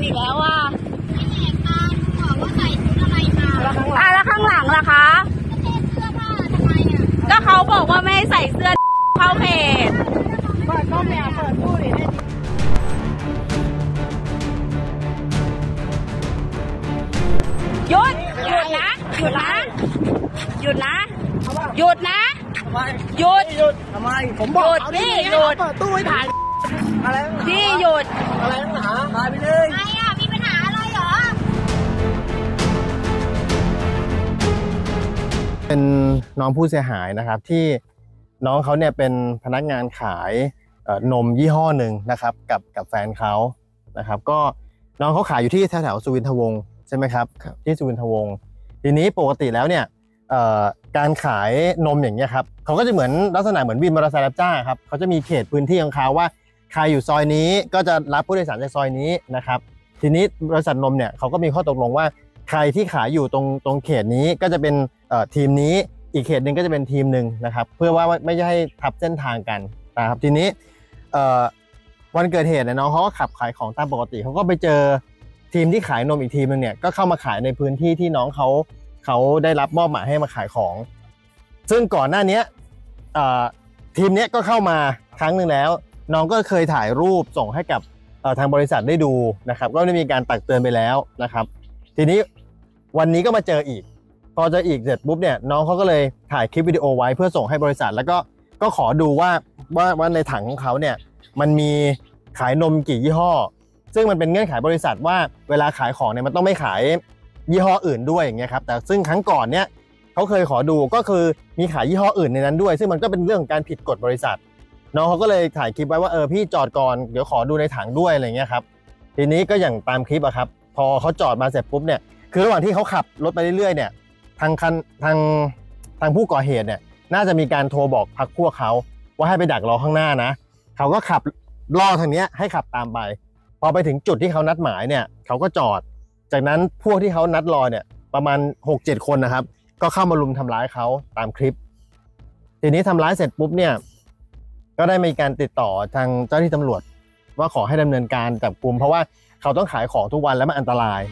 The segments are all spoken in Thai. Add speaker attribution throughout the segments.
Speaker 1: อีกแล้วว่า
Speaker 2: แหกตาดูบอกว่าใส่ชุดอะไรมา
Speaker 1: แล้วข้างหลังล่ะคะ
Speaker 2: เสื้อผ้าทำไมอ่ะ
Speaker 1: ก็เขาบอกว่าไม่ให้ใส่เสื้อเข้าเพจ
Speaker 2: เปิดก็ไม่เปิดตู้ดิ
Speaker 1: หยุดนะหยุดนะหยุดนะหยุดนะหยุด
Speaker 3: ทำไมผมบอก
Speaker 1: พี่หยุด
Speaker 3: เปิดตู้ให้ถ่ายอะไร
Speaker 1: พี่หยุด
Speaker 3: อะไรนักหนาถ่ายไปเลย
Speaker 2: ไงอ่ะมีปัญหาอะไรเหรอ
Speaker 4: เป็นน้องผู้เสียหายนะครับที่น้องเขาเนี่ยเป็นพนักงานขายนมยี่ห้อหนึ่งนะครับกับแฟนเขานะครับก็น้องเขาขายอยู่ที่แถวสุวินทวงศ์ใช่ไหมครับที่สุวินทวงศ์ทีนี้ปกติแล้วเนี่ยการขายนมอย่างเงี้ยครับเขาก็จะเหมือนลักษณะเหมือนวินมอเตอร์ไซค์รับจ้างครับเขาจะมีเขตพื้นที่ของเขาว่าใครอยู่ซอยนี้ก็จะรับผู้โดยสารจากซอยนี้นะครับทีนี้บริษัทนมเนี่ยเขาก็มีข้อตกลงว่าใครที่ขายอยู่ตรงเขตนี้ก็จะเป็นทีมนี้อีกเขตหนึ่งก็จะเป็นทีมหนึ่งนะครับเพื่อว่าไม่ให้ทับเส้นทางกันนะครับทีนี้วันเกิดเหตุเนี่ยน้องเขาก็ขับขายของตามปกติเขาก็ไปเจอทีมที่ขายนมอีกทีมนึงเนี่ยก็เข้ามาขายในพื้นที่ที่น้องเขาได้รับมอบหมายให้มาขายของซึ่งก่อนหน้านี้ทีมนี้ก็เข้ามาครั้งหนึ่งแล้วน้องก็เคยถ่ายรูปส่งให้กับทางบริษัทได้ดูนะครับก็ได้มีการตักเตือนไปแล้วนะครับทีนี้วันนี้ก็มาเจออีกพอเจออีกเสร็จปุ๊บเนี่ยน้องเขาก็เลยถ่ายคลิปวิดีโอไว้เพื่อส่งให้บริษัทแล้วก็ขอดูว่าในถังของเขาเนี่ยมันมีขายนมกี่ยี่ห้อซึ่งมันเป็นเงื่อนไขบริษัทว่าเวลาขายของเนี่ยมันต้องไม่ขายยี่ห้ออื่นด้วยอย่างเงี้ยครับแต่ซึ่งครั้งก่อนเนี่ยเขาเคยขอดูก็คือมีขายยี่ห้ออื่นในนั้นด้วยซึ่งมันก็เป็นเรื่องของการผิดกฎบริษัทน้องเขาก็เลยถ่ายคลิปไว้ว่าพี่จอดก่อนเดี๋ยวขอดูในถังด้วยอะไรเงี้ยครับทีนี้ก็อย่างตามคลิปอะครับพอเขาจอดมาเสร็จปุ๊บเนี่ยคือระหว่างที่เขาขับรถไปเรื่อยๆเนี่ยทางผู้ก่อเหตุเนี่ยน่าจะมีการโทรบอกพรรคพวกเขาว่าให้ไปดักรอข้างหน้านะเขาก็ขับล่อทางนี้ให้ขับตามไปพอไปถึงจุดที่เขานัดหมายเนี่ยเขาก็จอดจากนั้นพวกที่เขานัดรอเนี่ยประมาณ 6-7 คนนะครับก็เข้ามารุมทำร้ายเขาตามคลิปทีนี้ทำร้ายเสร็จปุ๊บเนี่ยก็ได้มีการติดต่อทางเจ้าหน้าที่ตำรวจว่าขอให้ดำเนินการจับกุมเพราะว่าเขาต้องขายของทุกวันแล้วมันอันตราย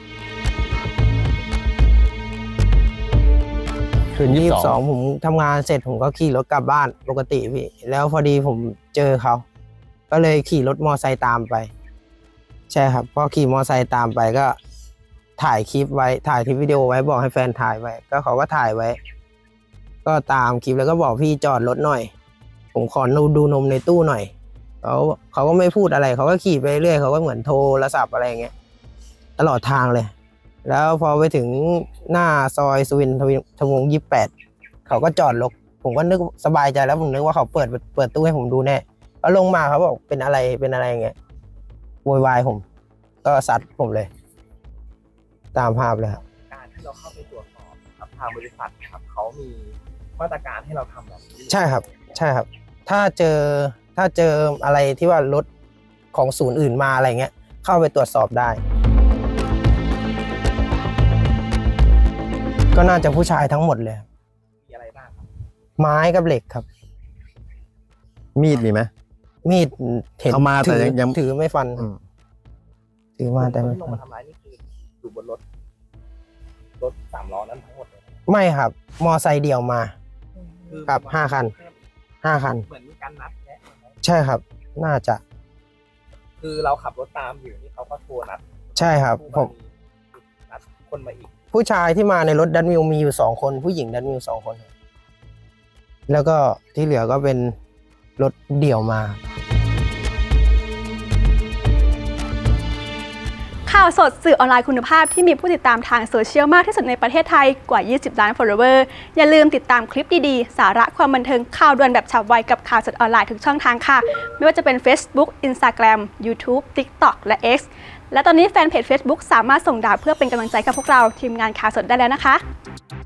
Speaker 3: คืน22ผมทำงานเสร็จผมก็ขี่รถกลับบ้านปกติพี่แล้วพอดีผมเจอเขาก็เลยขี่รถมอไซค์ตามไปใช่ครับพอขี่มอไซค์ตามไปก็ถ่ายคลิปไว้ถ่ายคลิปวิดีโอไว้บอกให้แฟนถ่ายไว้ก็เขาก็ถ่ายไว้ก็ตามคลิปแล้วก็บอกพี่จอดรถหน่อยผมขอดูนมในตู้หน่อยเขาก็ไม่พูดอะไรเขาก็ขี่ไปเรื่อยเขาก็เหมือนโทรศัพท์อะไรอย่างเงี้ยตลอดทางเลยแล้วพอไปถึงหน้าซอยสุวินทวงศ์28เขาก็จอดรถผมก็นึกสบายใจแล้วผมนึกว่าเขาเปิดตู้ให้ผมดูแน่ก็ลงมาเขาบอกเป็นอะไรอย่างเงี้ยโวยวายผมก็ซัดผมเลยตามภาพเลยครับ
Speaker 5: การที่เราเข้าไปตรวจสอบกับทางบริษัทครับเขามีมาตรการให้เราทำแบบนี้
Speaker 3: ใช่ครับถ้าเจออะไรที่ว่ารถของศูนย์อื่นมาอะไรเงี้ยเข้าไปตรวจสอบได้ก็น่าจะผู้ชายทั้งหมดเลย
Speaker 5: มีอะไรบ้างครับ
Speaker 3: ไม้กับเหล็กครับ
Speaker 4: มีดมีไหม
Speaker 3: มีดเห็น
Speaker 4: มาแต่ยัง
Speaker 3: ถือไม่ฟันถือมาแต่ไม่
Speaker 5: ลงมาทำร้ายนี่คืออยู่บนรถ3 ล้อนั้นทั้งหมดเลย
Speaker 3: ไม่ครับมอไซค์เดี่ยวมากับ5 คัน
Speaker 5: เหมือนมีการนัดแนะ
Speaker 3: ใช่ครับน่าจะ
Speaker 5: คือเราขับรถตามอยู่นี่เขาก็โทรนัด
Speaker 3: ใช่ครับผม
Speaker 5: นัดคนมาอีก
Speaker 3: ผู้ชายที่มาในรถดันมิวมีอยู่2 คนผู้หญิงดันมิว2 คนแล้วก็ที่เหลือก็เป็นรถเดี่ยวมา
Speaker 1: ข่าวสดสื่อออนไลน์คุณภาพที่มีผู้ติดตามทางโซเชียลมากที่สุดในประเทศไทยกว่า 20 ล้าน follower อย่าลืมติดตามคลิปดีๆสาระความบันเทิงข่าวด่วนแบบฉับไวกับข่าวสดออนไลน์ทุกช่องทางค่ะไม่ว่าจะเป็น Facebook Instagram YouTube TikTok และ X และตอนนี้แฟนเพจ Facebook สามารถส่งดาวเพื่อเป็นกำลังใจกับพวกเราทีมงานข่าวสดได้แล้วนะคะ